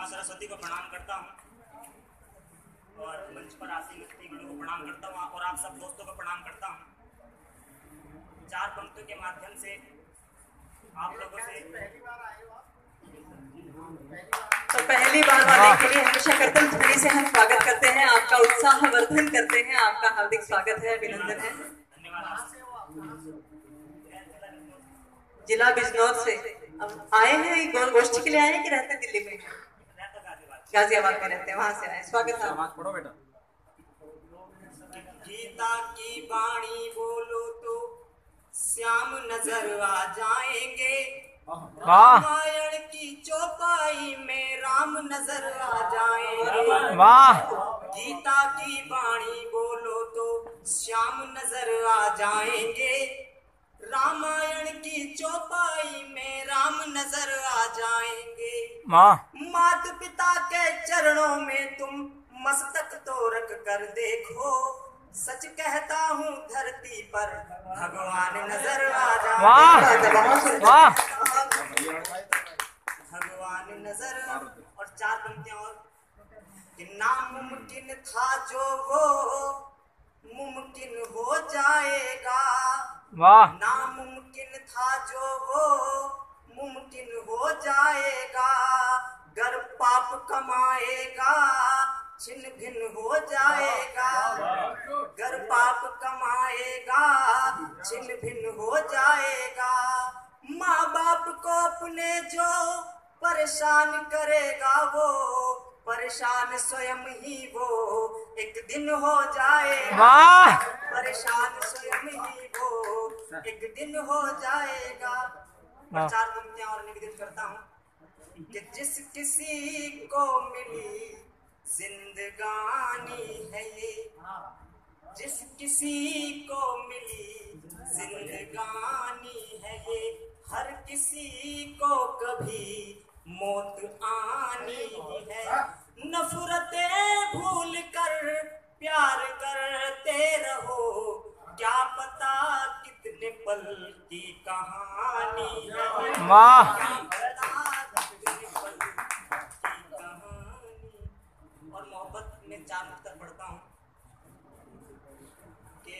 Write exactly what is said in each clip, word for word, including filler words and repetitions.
माँ सरस्वती को प्रणाम करता हूँ और मंच पर आसीन अतिथियों को प्रणाम करता हूँ और आप सब दोस्तों को प्रणाम करता हूँ। चार पंक्तियों के माध्यम से आप लोगों से तो पहली बार वाले के लिए हमेशा कर्तव्य ध्वनि से हम स्वागत करते हैं, आपका उत्साह वर्धन करते हैं, आपका हार्दिक स्वागत है, अभिनंदन है। धन्यवाद। जिला बिजनौर से अब आए हैं, गोल गोष्ठी के लिए आए हैं कि रहते दिल्ली में? गाजियाबाद में रहते हैं, वहां से आए। स्वागत है। पढ़ो बेटा। गीता की वाणी बोलो तो श्याम नजर आ जाएंगे, रामायण की चौपाई में राम नजर आ जाएंगे। वाह। गीता की वाणी बोलो तो श्याम नजर आ जाएंगे, रामायण की चौपाई में राम नजर आ जाएंगे। माता पिता के चरणों में तुम मस्तक तो रख कर देखो, सच कहता हूँ धरती पर भगवान नजर आ जाएंगे। भगवान नजर। और चार पंक्तियां और कि नामुमकिन था जो वो मुमकिन हो जाएगा, वाह। नामुमकिन था जो वो मुमकिन हो जाएगा, गर पाप कमाएगा छिन्न भिन्न हो जाएगा, गर पाप कमाएगा छिन्न भिन्न हो जाएगा। माँ बाप को अपने जो परेशान करेगा वो परेशान स्वयं ही वो एक दिन हो जाएगा, परेशान स्वयं ही वो एक दिन हो जाएगा। और चार पंक्तियां और निवेदित करता हूँ कि जिस किसी को मिली जिंदगानी है ये, जिस किसी को मिली जिंदगानी है ये, हर किसी को कभी मौत आनी है। नफरतें भूल कर प्यार करते रहो, क्या पता कितने पल की कहानी है। वाह। और मोहब्बत में चार उत्तर पढ़ता हूँ कि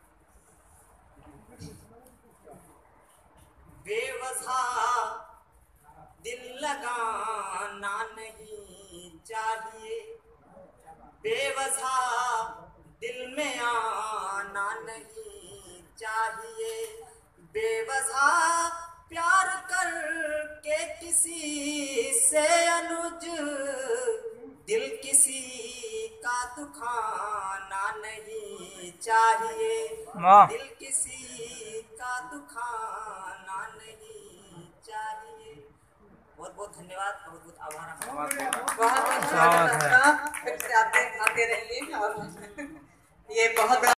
बेवजह दिल लगाना नहीं चाहिए, बेवजह दिल में आना नहीं चाहिए, बेवजह प्यार करके किसी से अनुज दिल किसी का दुखाना नहीं चाहिए, दिल किसी का दुखाना नहीं चाहिए। बहुत बहुत धन्यवाद, बहुत बहुत आभार। बहुत बहुत स्वागत है आपका, फिर से आते आते रहिए। और ये बहुत